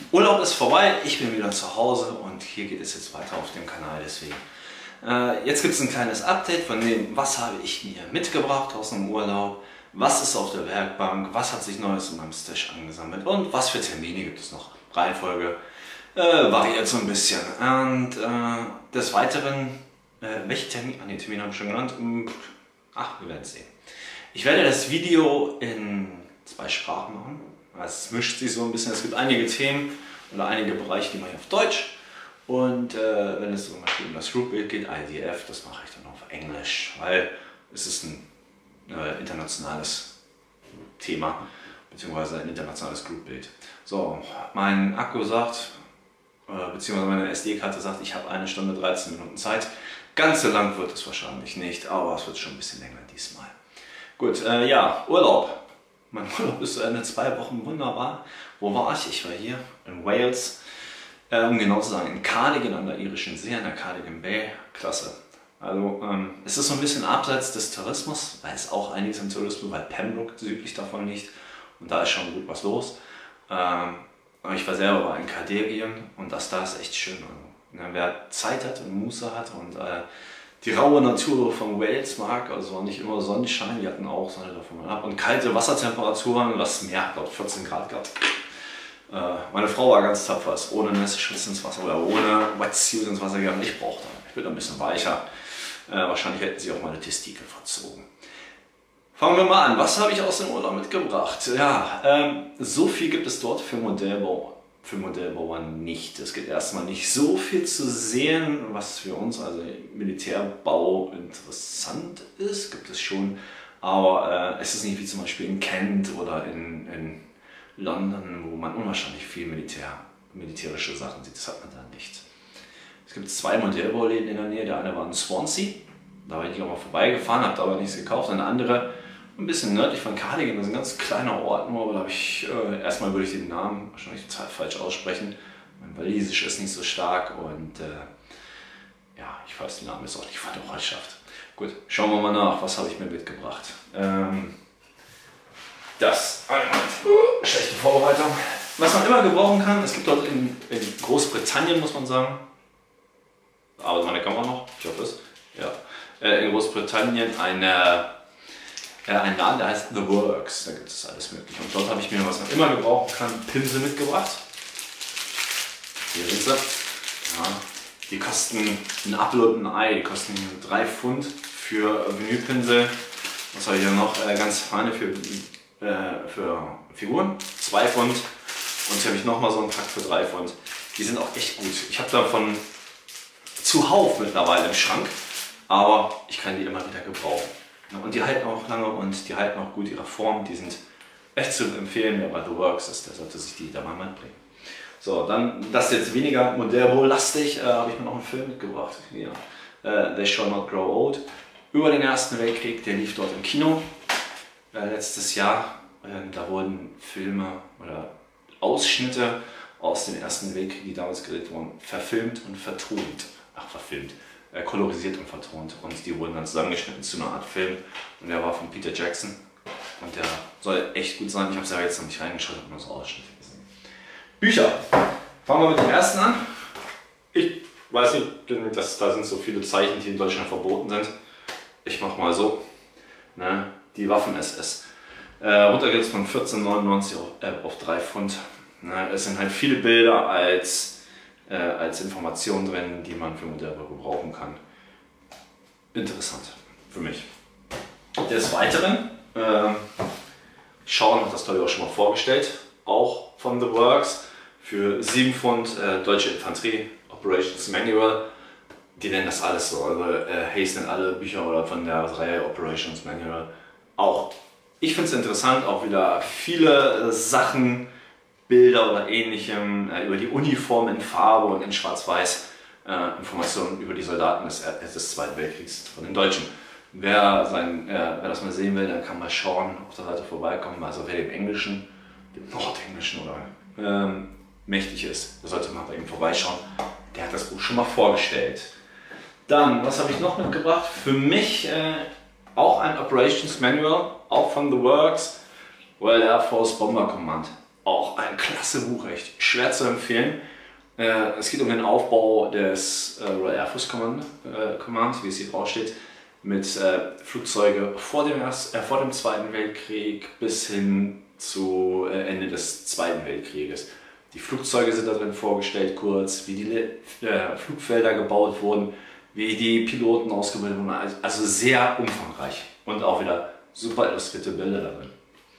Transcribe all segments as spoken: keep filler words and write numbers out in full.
Urlaub ist vorbei, ich bin wieder zu Hause und hier geht es jetzt weiter auf dem Kanal. Deswegen äh, jetzt gibt es ein kleines Update von dem, was habe ich mir mitgebracht aus dem Urlaub, was ist auf der Werkbank, was hat sich Neues in meinem Stash angesammelt und was für Termine gibt es noch. Reihenfolge äh, variiert so ein bisschen. Und äh, des Weiteren, äh, welche Termine, ah, nee, Termine habe ich schon genannt, ach, wir werden es sehen. Ich werde das Video in zwei Sprachen machen. Es mischt sich so ein bisschen. Es gibt einige Themen oder einige Bereiche, die mache ich auf Deutsch. Und äh, wenn es zum Beispiel um das Groupbild geht, I D F, das mache ich dann auf Englisch, weil es ist ein äh, internationales Thema, beziehungsweise ein internationales Groupbild. So, mein Akku sagt, äh, beziehungsweise meine S D-Karte sagt, ich habe eine Stunde dreizehn Minuten Zeit. Ganz so lang wird es wahrscheinlich nicht, aber es wird schon ein bisschen länger diesmal. Gut, äh, ja, Urlaub. Mein Urlaub ist zu Ende, zwei Wochen, wunderbar. Wo war ich? Ich war hier in Wales, äh, um genau zu sagen, in Cardigan an der irischen See, an der Cardigan Bay. Klasse. Also ähm, es ist so ein bisschen abseits des Tourismus, weil es auch einiges im Tourismus, weil Pembroke südlich davon liegt und da ist schon gut was los. Ähm, aber ich war selber bei in Cardigan und das da ist echt schön. Also, ne, wer Zeit hat und Muße hat und äh, die raue Natur von Wales mag, also nicht immer Sonnenschein, wir hatten auch Sonne davon ab und kalte Wassertemperaturen, das Meer hat dort vierzehn Grad gehabt. Äh, meine Frau war ganz tapfer, ist ohne Nässe Schwitz ins Wasser oder ohne Wetsuit ins Wasser gegangen. Ich brauchte, ich bin ein bisschen weicher. Äh, wahrscheinlich hätten sie auch meine Testikel verzogen. Fangen wir mal an, was habe ich aus dem Urlaub mitgebracht? Ja, ähm, so viel gibt es dort für Modellbau. Für Modellbauer nicht. Es gibt erstmal nicht so viel zu sehen, was für uns, also Militärbau, interessant ist, gibt es schon, aber äh, es ist nicht wie zum Beispiel in Kent oder in, in London, wo man unwahrscheinlich viel Militär, militärische Sachen sieht, das hat man da nicht. Es gibt zwei Modellbauläden in der Nähe, der eine war in Swansea, da bin ich auch mal vorbeigefahren, habe da aber nichts gekauft, eine andere ein bisschen nördlich von Cardigan, das ist ein ganz kleiner Ort nur, aber da habe ich, äh, erstmal würde ich den Namen wahrscheinlich total falsch aussprechen. Mein Walisisch ist nicht so stark und äh, ja, ich weiß, der Name ist auch nicht von der Ortschaft. Gut, schauen wir mal nach, was habe ich mir mitgebracht. Ähm, das, uh, schlechte Vorbereitung. Was man immer gebrauchen kann, es gibt dort in, in Großbritannien, muss man sagen, aber meine Kamera noch, ich hoffe es, ja, äh, in Großbritannien eine ein Laden, der heißt The Works, da gibt es alles mögliche. Und dort habe ich mir, was man immer gebrauchen kann, Pinsel mitgebracht. Hier sind sie. Ja, die kosten ein Apfel und ein Ei, die kosten drei Pfund für Vinylpinsel. Was habe ich hier noch? Äh, ganz feine für, äh, für Figuren, zwei Pfund. Und hier habe ich nochmal so einen Pack für drei Pfund. Die sind auch echt gut. Ich habe davon zuhauf mittlerweile im Schrank, aber ich kann die immer wieder gebrauchen. Und die halten auch lange und die halten auch gut ihre Form. Die sind echt zu empfehlen, wer bei The Works ist, der sollte sich die da mal mitbringen. So, dann das jetzt weniger modellbaulastig, äh, habe ich mir noch einen Film mitgebracht. Hier. Äh, They Shall Not Grow Old. Über den Ersten Weltkrieg, der lief dort im Kino äh, letztes Jahr. Äh, da wurden Filme oder Ausschnitte aus dem Ersten Weltkrieg, die damals gedreht wurden, verfilmt und vertont. Ach, verfilmt. Kolorisiert und vertont und die wurden dann zusammengeschnitten zu einer Art Film und der war von Peter Jackson und der soll echt gut sein. Ich habe es ja jetzt noch nicht reingeschaut, habe nur so Ausschnitte gesehen. Bücher. Fangen wir mit dem ersten an. Ich weiß nicht, dass da sind so viele Zeichen, die in Deutschland verboten sind. Ich mache mal so, ne, die Waffen-S S. Äh, runter geht es von vierzehn neunundneunzig auf, äh, auf drei Pfund. Ne, es sind halt viele Bilder als Äh, als Information drin, die man für Modellbau gebrauchen kann. Interessant für mich. Des Weiteren, äh, schauen, das habe ich auch schon mal vorgestellt, auch von The Works, für sieben Pfund äh, Deutsche Infanterie Operations Manual. Die nennen das alles so, also äh, Hayes nennt alle Bücher oder von der Reihe Operations Manual auch. Ich finde es interessant, auch wieder viele äh, Sachen, Bilder oder ähnlichem, äh, über die Uniform in Farbe und in Schwarz-Weiß, äh, Informationen über die Soldaten des, des Zweiten Weltkriegs von den Deutschen. Wer, sein, äh, wer das mal sehen will, dann kann mal schauen, auf der Seite vorbeikommen, also wer dem Englischen, dem Nordenglischen oder ähm, mächtig ist, der sollte mal bei ihm vorbeischauen. Der hat das Buch schon mal vorgestellt. Dann, was habe ich noch mitgebracht? Für mich äh, auch ein Operations Manual, auch von The Works, Royal Air Force Bomber Command. auch ein klasse Buch, echt schwer zu empfehlen. Äh, es geht um den Aufbau des äh, Royal Air Force Command, äh, Command, wie es hier drauf steht, mit äh, Flugzeuge vor dem, Erst, äh, vor dem Zweiten Weltkrieg bis hin zu äh, Ende des Zweiten Weltkrieges. Die Flugzeuge sind da drin vorgestellt, kurz, wie die äh, Flugfelder gebaut wurden, wie die Piloten ausgebildet wurden, also sehr umfangreich und auch wieder super illustrierte Bilder darin.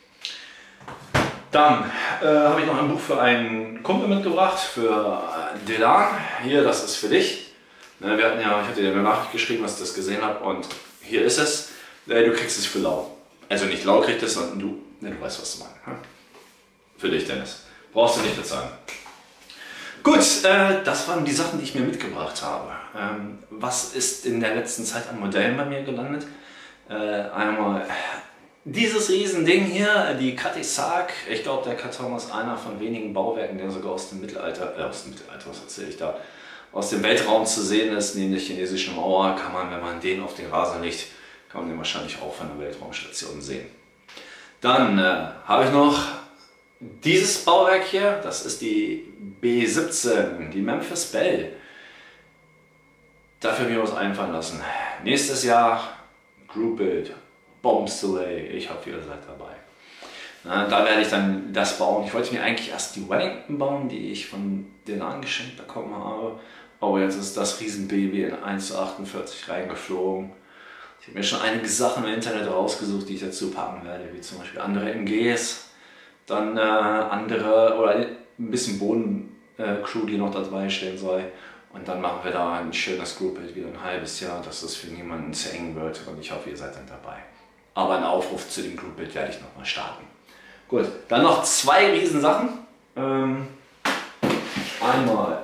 Dann äh, habe ich noch ein Buch für einen Kumpel mitgebracht, für äh, Delan. Hier, das ist für dich. Ne, wir hatten ja, ich hatte dir eine Nachricht geschrieben, dass ich das gesehen habe, und hier ist es. Äh, du kriegst es für Lau. Also nicht Lau kriegt es, sondern du, ne, du weißt, was du meinst. Hm? Für dich, Dennis. Brauchst du nicht bezahlen. Gut, äh, das waren die Sachen, die ich mir mitgebracht habe. Ähm, was ist in der letzten Zeit an Modellen bei mir gelandet? Äh, einmal dieses Riesending hier, die Cutty-Sark. Ich glaube, der Karton ist einer von wenigen Bauwerken, der sogar aus dem Mittelalter, äh, aus dem Mittelalter, was erzähle ich da, aus dem Weltraum zu sehen ist, neben der chinesischen Mauer. Kann man, wenn man den auf den Rasen legt, kann man den wahrscheinlich auch von der Weltraumstation sehen. Dann äh, habe ich noch dieses Bauwerk hier, das ist die B siebzehn, die Memphis Belle. Dafür mir was einfallen lassen. Nächstes Jahr Group Build, Bombs Delay, ich hoffe, ihr seid dabei. Na, da werde ich dann das bauen. Ich wollte mir eigentlich erst die Wellington bauen, die ich von Delan geschenkt bekommen habe. Aber jetzt ist das Riesenbaby in eins zu achtundvierzig reingeflogen. Ich habe mir schon einige Sachen im Internet rausgesucht, die ich dazu packen werde, wie zum Beispiel andere M Gs. Dann äh, andere oder ein bisschen Bodencrew, äh, die noch dabei stehen soll. Und dann machen wir da ein schönes Groupbild wieder ein halbes Jahr, dass das für niemanden zu eng wird. Und ich hoffe, ihr seid dann dabei. Aber einen Aufruf zu dem Groupbild werde ich nochmal starten. Gut, dann noch zwei Riesensachen. Ähm, einmal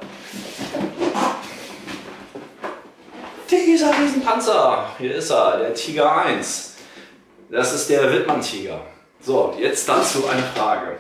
dieser Riesenpanzer. Hier ist er, der Tiger eins. Das ist der Wittmann-Tiger. So, jetzt dazu eine Frage.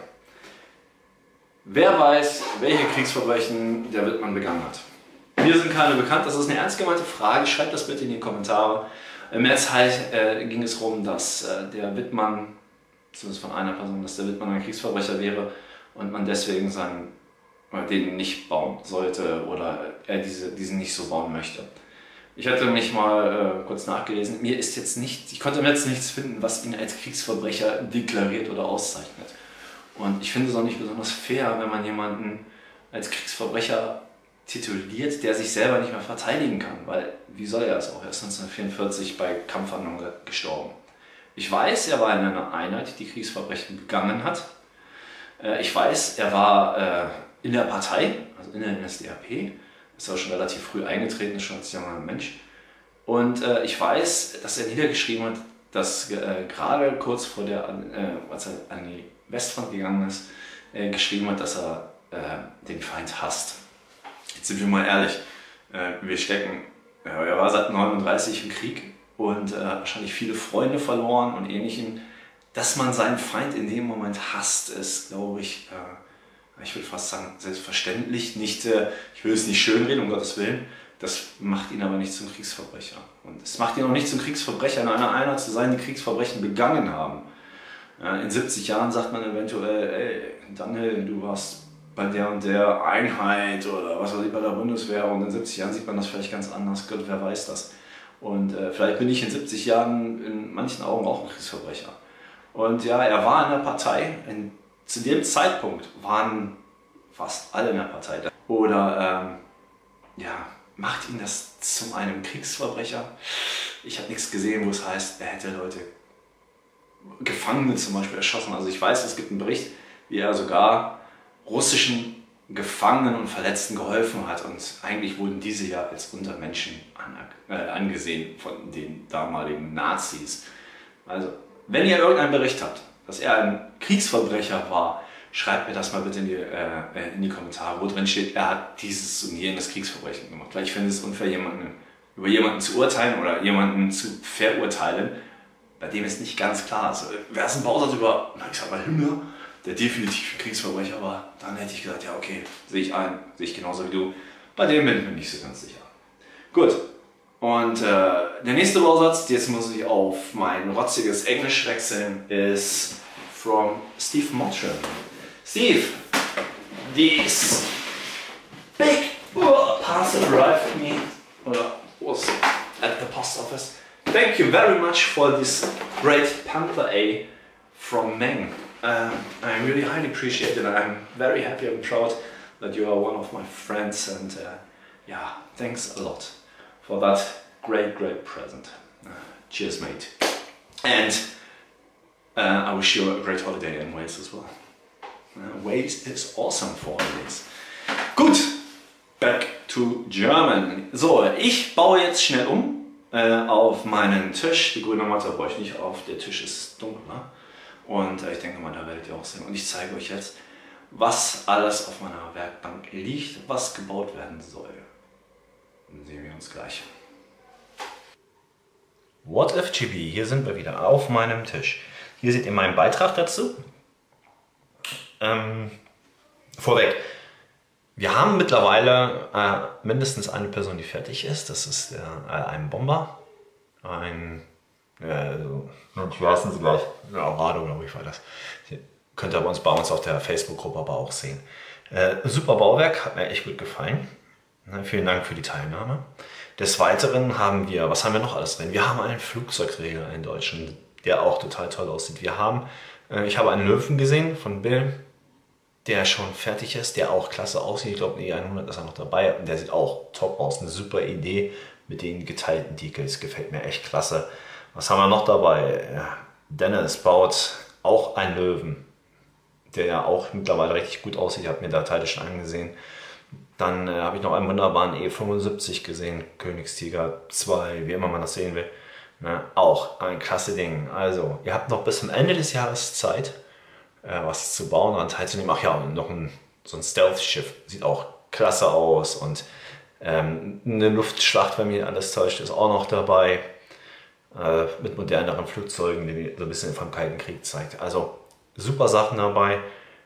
Wer weiß, welche Kriegsverbrechen der Wittmann begangen hat? Mir sind keine bekannt, das ist eine ernst gemeinte Frage, schreibt das bitte in die Kommentare. Im März halt, äh, ging es darum, dass äh, der Wittmann, zumindest von einer Person, dass der Wittmann ein Kriegsverbrecher wäre und man deswegen seinen, oder den nicht bauen sollte oder er diese, diesen nicht so bauen möchte. Ich hatte mich mal äh, kurz nachgelesen, mir ist jetzt nicht, ich konnte im Netz nichts finden, was ihn als Kriegsverbrecher deklariert oder auszeichnet. Und ich finde es auch nicht besonders fair, wenn man jemanden als Kriegsverbrecher tituliert, der sich selber nicht mehr verteidigen kann, weil wie soll er es auch? Er ist neunzehnhundertvierundvierzig bei Kampfhandlungen gestorben. Ich weiß, er war in einer Einheit, die Kriegsverbrechen begangen hat. Äh, ich weiß, er war äh, in der Partei, also in der N S D A P, ist auch schon relativ früh eingetreten, schon als junger Mensch. Und äh, ich weiß, dass er niedergeschrieben hat, dass äh, gerade kurz vor der, äh, als er an die Westfront gegangen ist, äh, geschrieben hat, dass er äh, den Feind hasst. Jetzt sind wir mal ehrlich, äh, wir stecken, äh, er war seit neununddreißig im Krieg und äh, wahrscheinlich viele Freunde verloren und Ähnlichem. Dass man seinen Feind in dem Moment hasst, ist, glaube ich, äh, ich würde fast sagen, selbstverständlich. Nicht, äh, ich will es nicht schönreden, um Gottes Willen. Das macht ihn aber nicht zum Kriegsverbrecher. Und es macht ihn auch nicht zum Kriegsverbrecher, in einer Einheit zu sein, die Kriegsverbrechen begangen haben. Ja, in siebzig Jahren sagt man eventuell, ey, Daniel, du warst bei der und der Einheit oder was weiß ich, bei der Bundeswehr, und in siebzig Jahren sieht man das vielleicht ganz anders. Gott, wer weiß das. Und äh, vielleicht bin ich in siebzig Jahren in manchen Augen auch ein Kriegsverbrecher. Und ja, er war in der Partei. In, zu dem Zeitpunkt waren fast alle in der Partei. Oder ähm, ja, macht ihn das zu einem Kriegsverbrecher? Ich habe nichts gesehen, wo es heißt, er hätte Leute, Gefangene zum Beispiel, erschossen. Also ich weiß, es gibt einen Bericht, wie er sogar russischen Gefangenen und Verletzten geholfen hat. Und eigentlich wurden diese ja als Untermenschen an, äh, angesehen von den damaligen Nazis. Also, wenn ihr irgendeinen Bericht habt, dass er ein Kriegsverbrecher war, schreibt mir das mal bitte in die, äh, in die Kommentare, wo drin steht, er hat dieses und jenes Kriegsverbrechen gemacht. Weil ich finde es unfair, jemanden, über jemanden zu urteilen oder jemanden zu verurteilen, bei dem es nicht ganz klar ist. Wäre es ein Bausatz über, ich sag mal, Himmler, der definitiv ein Kriegsverbrecher war, dann hätte ich gesagt, ja okay, sehe ich ein, sehe ich genauso wie du. Bei dem bin ich mir nicht so ganz sicher. Gut, und äh, der nächste Bausatz, jetzt muss ich auf mein rotziges Englisch wechseln, ist from Steve Mottram. Steve, this big uh, parcel arrived me uh, was at the post office. Thank you very much for this great Panther A from Meng. Um, I really highly appreciate it. I'm very happy and proud that you are one of my friends, and uh, yeah, thanks a lot for that great, great present. Uh, cheers, mate. And uh, I wish you a great holiday in Wales as well. Uh, Wales is awesome for holidays. Gut, back to German. So, ich baue jetzt schnell um äh, auf meinen Tisch. Die grüne Matte brauche ich nicht auf, der Tisch ist dunkler. Und äh, ich denke mal, da werdet ihr auch sehen. Und ich zeige euch jetzt, was alles auf meiner Werkbank liegt, was gebaut werden soll. Dann sehen wir uns gleich. What if G B? Hier sind wir wieder auf meinem Tisch. Hier seht ihr meinen Beitrag dazu. Ähm, vorweg, wir haben mittlerweile äh, mindestens eine Person, die fertig ist. Das ist äh, ein Bomber. Ein, äh, ich weiß nicht gleich, Rado, glaube ich, war das. Hier könnt ihr bei uns, bei uns auf der Facebook-Gruppe aber auch sehen. Äh, super Bauwerk, hat mir echt gut gefallen. Na, vielen Dank für die Teilnahme. Des Weiteren haben wir, was haben wir noch alles drin? Wir haben einen Flugzeugträger, einen deutschen, der auch total toll aussieht. Wir haben, äh, ich habe einen Löwen gesehen von Bill, der schon fertig ist, der auch klasse aussieht. Ich glaube, E hundert ist er noch dabei und der sieht auch top aus. Eine super Idee mit den geteilten Decals, gefällt mir echt klasse. Was haben wir noch dabei? Ja, Dennis baut auch einen Löwen, der ja auch mittlerweile richtig gut aussieht. Ich habe mir da Teile schon angesehen. Dann äh, habe ich noch einen wunderbaren E fünfundsiebzig gesehen, Königstiger zwei, wie immer man das sehen will. Ne? Auch ein klasse Ding. Also, ihr habt noch bis zum Ende des Jahres Zeit, äh, was zu bauen und teilzunehmen. Ach ja, und noch ein, so ein Stealth-Schiff, sieht auch klasse aus. Und ähm, eine Luftschlacht, wenn mich alles täuscht, ist auch noch dabei. Äh, mit moderneren Flugzeugen, die so ein bisschen vom Kalten Krieg zeigt. Also, super Sachen dabei.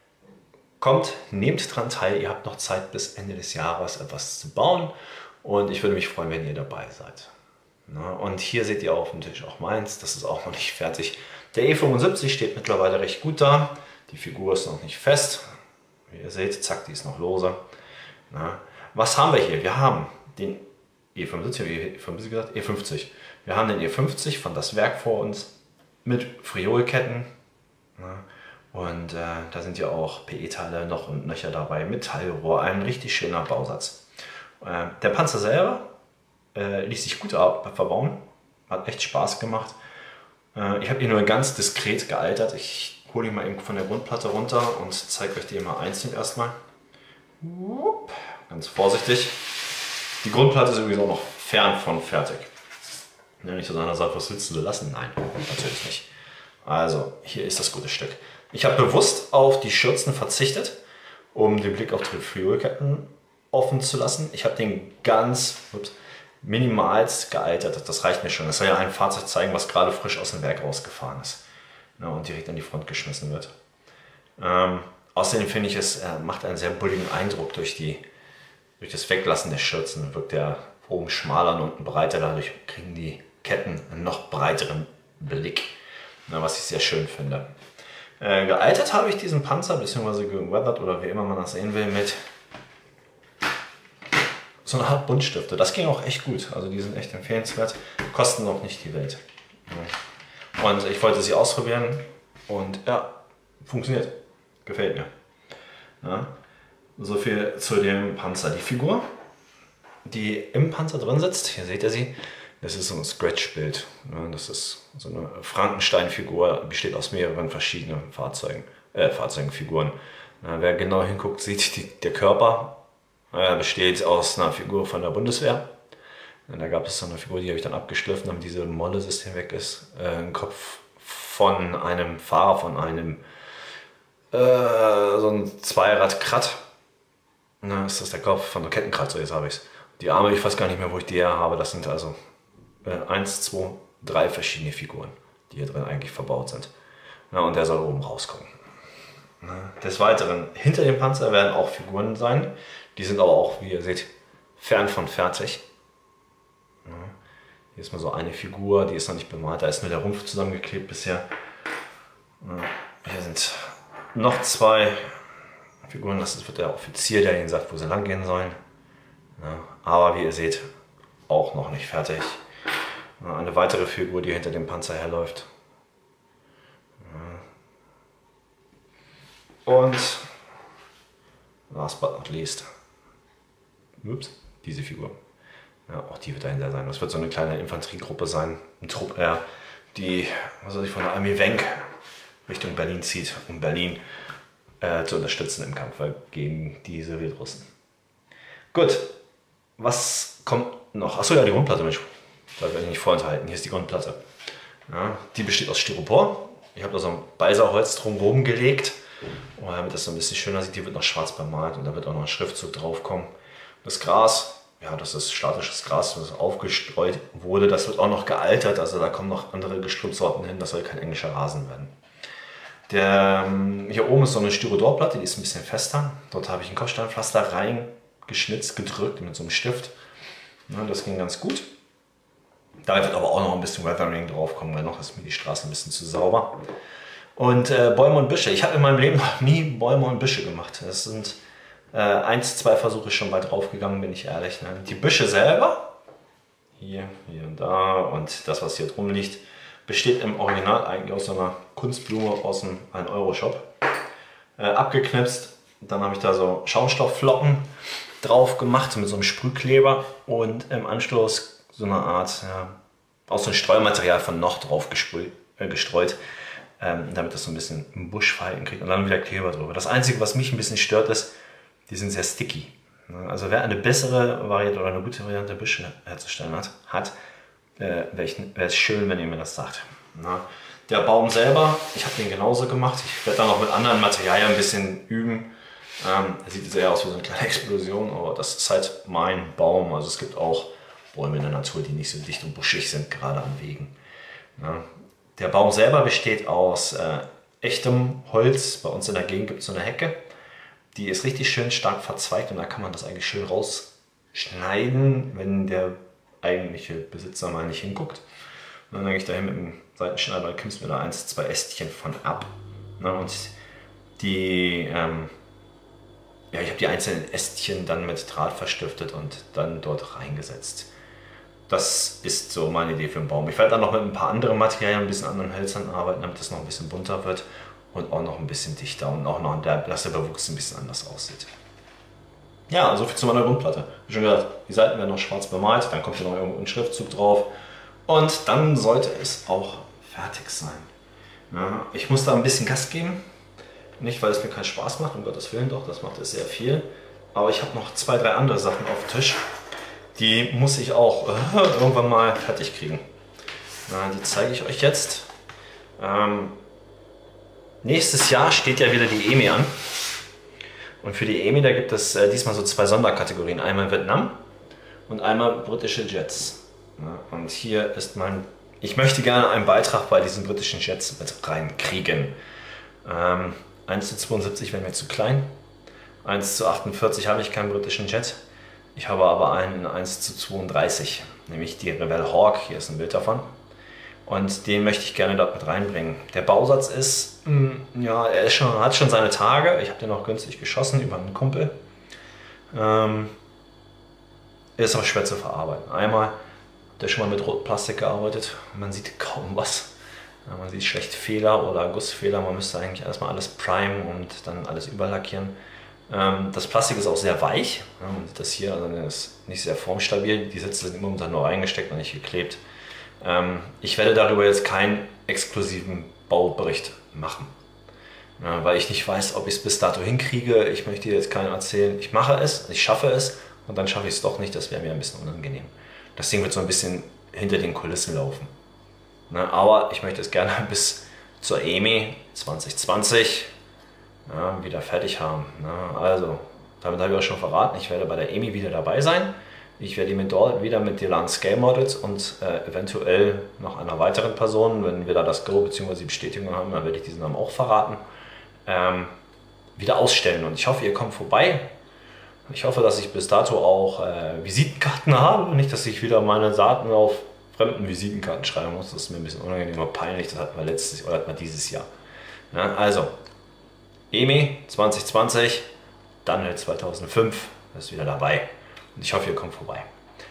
Kommt, nehmt dran teil, ihr habt noch Zeit bis Ende des Jahres etwas zu bauen und ich würde mich freuen, wenn ihr dabei seid. Na, und hier seht ihr auf dem Tisch auch meins, das ist auch noch nicht fertig. Der E fünfundsiebzig steht mittlerweile recht gut da, die Figur ist noch nicht fest, wie ihr seht, zack, die ist noch lose. Na, was haben wir hier? Wir haben den E fünfundsiebzig, E fünfundsiebzig gesagt, E fünfzig. Wir haben den E fünfzig von das Werk vor uns mit Friolketten. Na, Und äh, da sind ja auch P E-Teile noch und nöcher dabei, Metallrohr, ein richtig schöner Bausatz. Äh, der Panzer selber äh, ließ sich gut ab verbauen, hat echt Spaß gemacht. Äh, ich habe ihn nur ganz diskret gealtert. Ich hole ihn mal eben von der Grundplatte runter und zeige euch die mal einzeln erstmal. Ganz vorsichtig. Die Grundplatte ist sowieso noch fern von fertig. Ja, nicht so einer sagt, was willst du lassen? Nein, natürlich nicht. Also, hier ist das gute Stück. Ich habe bewusst auf die Schürzen verzichtet, um den Blick auf die Friolketten offen zu lassen. Ich habe den ganz ups, minimalst gealtert. Das reicht mir schon. Das soll ja ein Fahrzeug zeigen, was gerade frisch aus dem Werk rausgefahren ist, ja, und direkt an die Front geschmissen wird. Ähm, außerdem finde ich, es äh, macht einen sehr bulligen Eindruck durch, die, durch das Weglassen der Schürzen. Wirkt der oben schmaler und unten breiter. Dadurch kriegen die Ketten einen noch breiteren Blick, ja, was ich sehr schön finde. Äh, gealtert habe ich diesen Panzer, beziehungsweise geweathert oder wie immer man das sehen will, mit so einer Art Buntstifte. Das ging auch echt gut, also die sind echt empfehlenswert, kosten auch nicht die Welt. Ja. Und ich wollte sie ausprobieren und ja, funktioniert, gefällt mir. Ja. So viel zu dem Panzer. Die Figur, die im Panzer drin sitzt, hier seht ihr sie. Das ist so ein Scratch-Bild. Das ist so eine Frankenstein-Figur, besteht aus mehreren verschiedenen Fahrzeugen, äh, Fahrzeugenfiguren. Wer genau hinguckt, sieht, die, der Körper äh, besteht aus einer Figur von der Bundeswehr. Da gab es so eine Figur, die habe ich dann abgeschliffen, damit diese Molle-System weg ist. Äh, ein Kopf von einem Fahrer, von einem äh, so ein Zweirad-Krat. Das ist der Kopf von der Kettenkrat, so jetzt habe ich es. Die Arme, ich weiß gar nicht mehr, wo ich die her habe. Das sind also eins, zwei, drei verschiedene Figuren, die hier drin eigentlich verbaut sind. Ja, und der soll oben rauskommen. Des Weiteren, hinter dem Panzer werden auch Figuren sein. Die sind aber auch, wie ihr seht, fern von fertig. Ja, hier ist mal so eine Figur, die ist noch nicht bemalt. Da ist nur der Rumpf zusammengeklebt bisher. Ja, hier sind noch zwei Figuren, das wird der Offizier, der ihnen sagt, wo sie lang gehen sollen. Ja, aber wie ihr seht, auch noch nicht fertig. Ja, eine weitere Figur, die hinter dem Panzer herläuft. Ja. Und last but not least, ups, diese Figur. Ja, auch die wird dahinter sein. Das wird so eine kleine Infanteriegruppe sein, ein Trupp, äh, die was weiß ich, von der Armee Wenk Richtung Berlin zieht, um Berlin äh, zu unterstützen im Kampf gegen die Sowjetrussen. Gut, was kommt noch? Achso, ja, die Grundplatte, Mensch. Da werde ich nicht vorenthalten. Hier ist die Grundplatte. Ja, die besteht aus Styropor. Ich habe da so ein Beiserholz drumherum gelegt, damit das so ein bisschen schöner sieht. Die wird noch schwarz bemalt und da wird auch noch ein Schriftzug drauf kommen. Das Gras, ja, das ist statisches Gras, das aufgestreut wurde. Das wird auch noch gealtert, also da kommen noch andere Gestrüppsorten hin. Das soll kein englischer Rasen werden. Der, hier oben ist so eine Styrodorplatte, die ist ein bisschen fester. Dort habe ich ein Kopfsteinpflaster reingeschnitzt, gedrückt mit so einem Stift. Ja, das ging ganz gut. Da wird aber auch noch ein bisschen Weathering drauf kommen, weil noch ist mir die Straße ein bisschen zu sauber. Und äh, Bäume und Büsche. Ich habe in meinem Leben noch nie Bäume und Büsche gemacht. Das sind äh, eins, zwei Versuche schon weit draufgegangen, bin ich ehrlich. Ne? Die Büsche selber, hier, hier und da und das, was hier drum liegt, besteht im Original eigentlich aus so einer Kunstblume aus einem ein Euro Shop. Äh, abgeknipst, dann habe ich da so Schaumstoffflocken drauf gemacht mit so einem Sprühkleber und im Anschluss so eine Art, ja, aus so einem Streumaterial von noch drauf gesprüht, äh, gestreut, ähm, damit das so ein bisschen ein Buschverhalten kriegt und dann wieder Kleber drüber. Das Einzige, was mich ein bisschen stört, ist, die sind sehr sticky. Also wer eine bessere Variante oder eine gute Variante Büsche herzustellen hat, hat äh, wäre es schön, wenn ihr mir das sagt. Na, der Baum selber, ich habe den genauso gemacht. Ich werde dann noch mit anderen Materialien ein bisschen üben. Ähm, er sieht sehr aus wie so eine kleine Explosion, aber das ist halt mein Baum. Also es gibt auch Bäume in der Natur, die nicht so dicht und buschig sind, gerade an Wegen. Ja. Der Baum selber besteht aus äh, echtem Holz. Bei uns in der Gegend gibt es so eine Hecke. Die ist richtig schön stark verzweigt und da kann man das eigentlich schön rausschneiden, wenn der eigentliche Besitzer mal nicht hinguckt. Und dann gehe ich dahin mit dem Seitenschneider und kimmst mir da eins, zwei Ästchen von ab. Und die, ähm, ja, ich habe die einzelnen Ästchen dann mit Draht verstiftet und dann dort reingesetzt. Das ist so meine Idee für einen Baum. Ich werde dann noch mit ein paar anderen Materialien, ein bisschen anderen Hölzern arbeiten, damit das noch ein bisschen bunter wird und auch noch ein bisschen dichter und auch noch, dass der Bewuchs ein bisschen anders aussieht. Ja, so viel zu meiner Grundplatte. Wie schon gesagt, die Seiten werden noch schwarz bemalt, dann kommt hier noch irgendwo ein Schriftzug drauf und dann sollte es auch fertig sein. Ja, ich muss da ein bisschen Gas geben, nicht weil es mir keinen Spaß macht, um Gottes Willen doch, das macht es sehr viel, aber ich habe noch zwei, drei andere Sachen auf dem Tisch, die muss ich auch äh, irgendwann mal fertig kriegen. Ja, die zeige ich euch jetzt. Ähm, nächstes Jahr steht ja wieder die E M I an. Und für die E M I, da gibt es äh, diesmal so zwei Sonderkategorien. Einmal Vietnam und einmal britische Jets. Ja, und hier ist mein... Ich möchte gerne einen Beitrag bei diesen britischen Jets mit reinkriegen. Ähm, eins zu zweiundsiebzig wäre mir zu klein. eins zu achtundvierzig habe ich keinen britischen Jet. Ich habe aber einen eins zu zweiunddreißig, nämlich die Revell Hawk. Hier ist ein Bild davon. Und den möchte ich gerne dort mit reinbringen. Der Bausatz ist, mh, ja, er ist schon, hat schon seine Tage. Ich habe den auch günstig geschossen über einen Kumpel. Ähm, ist aber schwer zu verarbeiten. Einmal hat der schon mal mit Rotplastik gearbeitet. Man sieht kaum was. Ja, man sieht schlecht Fehler oder Gussfehler. Man müsste eigentlich erstmal alles primen und dann alles überlackieren. Ähm, das Plastik ist auch sehr weich. Ja, man sieht das hier, also das ist nicht sehr formstabil. Die Sitze sind momentan nur eingesteckt und nicht geklebt. Ich werde darüber jetzt keinen exklusiven Baubericht machen, ja, weil ich nicht weiß, ob ich es bis dato hinkriege. Ich möchte jetzt keinem erzählen, ich mache es, ich schaffe es und dann schaffe ich es doch nicht. Das wäre mir ein bisschen unangenehm. Das Ding wird so ein bisschen hinter den Kulissen laufen. Ja, aber ich möchte es gerne bis zur E M I zwanzig zwanzig ja, wieder fertig haben. Ja, also, damit habe ich auch schon verraten, ich werde bei der E M I wieder dabei sein. Ich werde mit dort wieder mit Delan Scale Models und äh, eventuell noch einer weiteren Person, wenn wir da das Go bzw. die Bestätigung haben, dann werde ich diesen Namen auch verraten, ähm, wieder ausstellen. Und ich hoffe, ihr kommt vorbei. Ich hoffe, dass ich bis dato auch äh, Visitenkarten habe und nicht, dass ich wieder meine Daten auf fremden Visitenkarten schreiben muss. Das ist mir ein bisschen unangenehm und peinlich. Das hatten wir letztes oder hatten wir dieses Jahr. Ja, also, E M I zwanzig zwanzig. Daniel zweitausendfünf ist wieder dabei und ich hoffe, ihr kommt vorbei.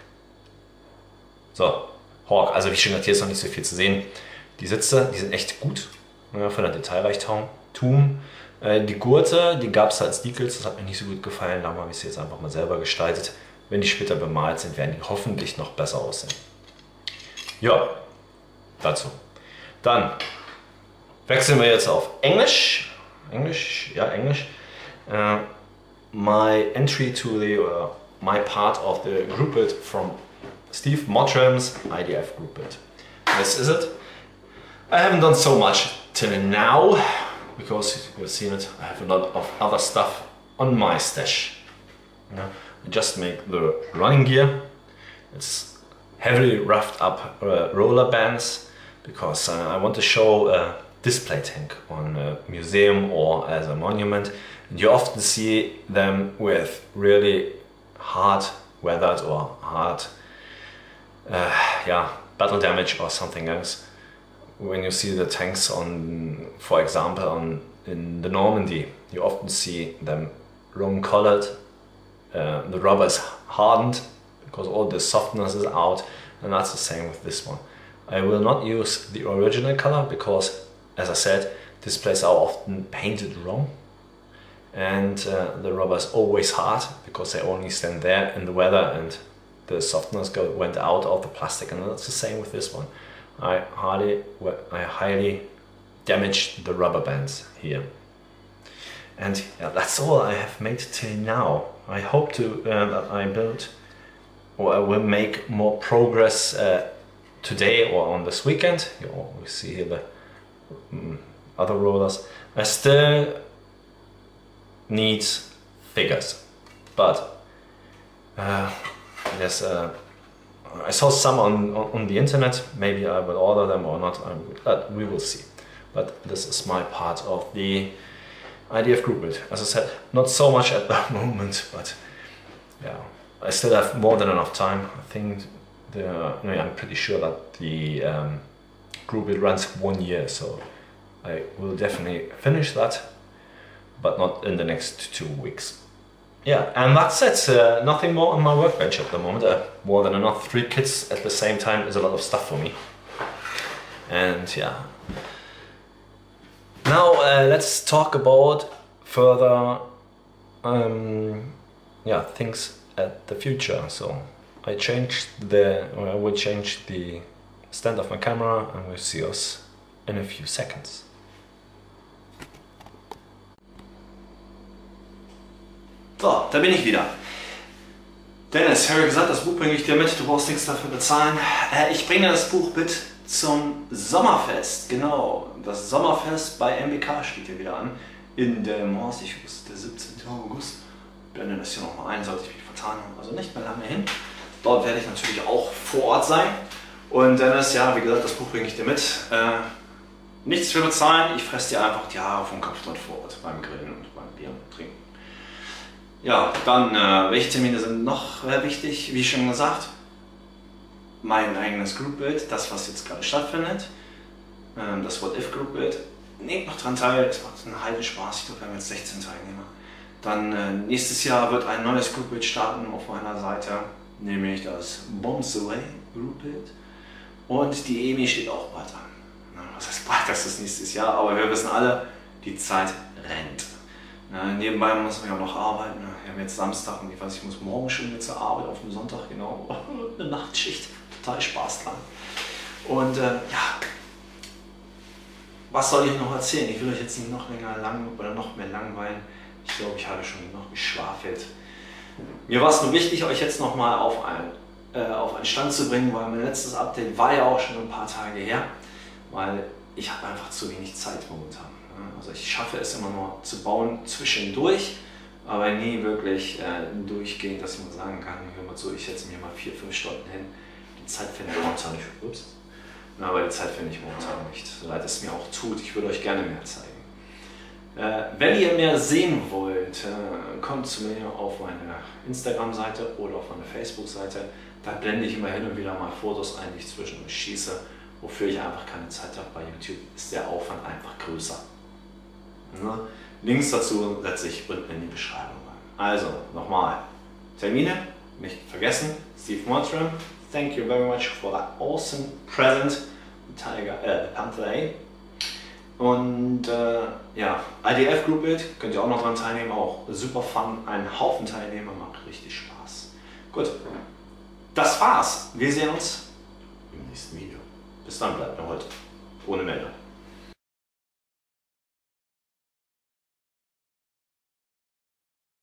So, Hawk, also wie schon gesagt, hier ist noch nicht so viel zu sehen. Die Sitze, die sind echt gut, ja, von der Detailreichtum. Äh, die Gurte, die gab es als Decals, das hat mir nicht so gut gefallen, da habe ich sie jetzt einfach mal selber gestaltet. Wenn die später bemalt sind, werden die hoffentlich noch besser aussehen. Ja, dazu. Dann wechseln wir jetzt auf Englisch. Englisch, ja, Englisch. Uh, my entry to the, uh, my part of the group build from Steve Mottram's I D F group build. This is it. I haven't done so much till now because you've seen it. I have a lot of other stuff on my stash. Yeah. I just make the running gear. It's heavily roughed up uh, roller bands because uh, I want to show a display tank on a museum or as a monument. And you often see them with really hard weathered or hard uh, yeah, battle damage or something else. When you see the tanks on, for example, on in the Normandy, you often see them wrong colored. Uh, the rubber is hardened because all the softness is out, and that's the same with this one. I will not use the original color because, as I said, displays are often painted wrong, and uh, the rubber is always hard because they only stand there in the weather and the softness go, went out of the plastic, and that's the same with this one. I highly, I highly damaged the rubber bands here. And yeah, that's all I have made till now. I hope to uh, that I build or I will make more progress uh, today or on this weekend. You know, we see here the um, other rollers. I still need figures, but uh, there's uh, I saw some on, on, on the internet. Maybe I will order them or not. I will, uh, we will see. But this is my part of the I D F group build. As I said, not so much at the moment, but yeah, I still have more than enough time. I think the, I mean, I'm pretty sure that the um, group build runs one year, so I will definitely finish that, but not in the next two weeks. Yeah, and that's it. Uh, nothing more on my workbench at the moment. Uh, more than enough. Three kits at the same time is a lot of stuff for me. And yeah. Now uh, let's talk about further um, yeah, things at the future. So I changed the, or I will change the stand of my camera, and we'll see us in a few seconds. So, da bin ich wieder. Dennis, ich habe gesagt, das Buch bringe ich dir mit, du brauchst nichts dafür bezahlen. Äh, ich bringe das Buch mit zum Sommerfest, genau. Das Sommerfest bei M B K steht hier wieder an. In der Mors, ich wusste, der siebzehnte August. Ich blende das hier nochmal ein, sollte ich mich vertan haben, also nicht mehr lange hin. Dort werde ich natürlich auch vor Ort sein. Und Dennis, ja, wie gesagt, das Buch bringe ich dir mit. Äh, nichts für bezahlen, ich fresse dir einfach die Haare vom Kopf dort vor Ort beim Grillen und beim Bier trinken. Ja, dann, äh, welche Termine sind noch äh, wichtig? Wie schon gesagt, mein eigenes Group-Bild, das was jetzt gerade stattfindet, ähm, das What-If-Group-Bild. Nehmt noch dran teil, es macht einen heiden Spaß, ich glaube wir haben jetzt sechzehn Teilnehmer. Dann äh, nächstes Jahr wird ein neues Group-Bild starten auf meiner Seite, nämlich das Bombs Away Group-Bild. Und die Emi steht auch bald an. Na, was heißt bald, das ist nächstes Jahr, aber wir wissen alle, die Zeit rennt. Na, nebenbei muss man ja auch noch arbeiten. Wir haben jetzt Samstag und ich weiß, ich muss morgen schon wieder zur Arbeit auf dem Sonntag, genau. Eine Nachtschicht, total Spaß dran. Und äh, ja, was soll ich noch erzählen? Ich will euch jetzt nicht noch länger lang oder noch mehr langweilen. Ich glaube, ich habe schon noch geschwafelt. Mir war es nur wichtig, euch jetzt nochmal auf, ein, äh, auf einen Stand zu bringen, weil mein letztes Update war ja auch schon ein paar Tage her, weil ich habe einfach zu wenig Zeit momentan. Also ich schaffe es immer nur zu bauen zwischendurch, aber nie wirklich äh, durchgehend, dass ich mal sagen kann, hör mal zu, ich setze mir mal vier, fünf Stunden hin. Die Zeit finde ich momentan nicht. Ups. Na, aber die Zeit finde ich momentan nicht. So leid es mir auch tut, ich würde euch gerne mehr zeigen. Äh, wenn ihr mehr sehen wollt, äh, kommt zu mir auf meine Instagram-Seite oder auf meine Facebook-Seite. Da blende ich immer hin und wieder mal Fotos ein, die ich zwischendurch schieße. Wofür ich einfach keine Zeit habe. Bei YouTube ist der Aufwand einfach größer. Ne? Links dazu setze ich unten in die Beschreibung rein. Also, nochmal. Termine, nicht vergessen. Steve Mottram, thank you very much for that awesome present. Tiger, äh, Panther A. Und äh, ja, I D F Group Build, könnt ihr auch noch dran teilnehmen. Auch super fun, ein Haufen Teilnehmer, macht richtig Spaß. Gut, das war's. Wir sehen uns im nächsten Video. Bis dann, bleibt mir heute ohne Meldung.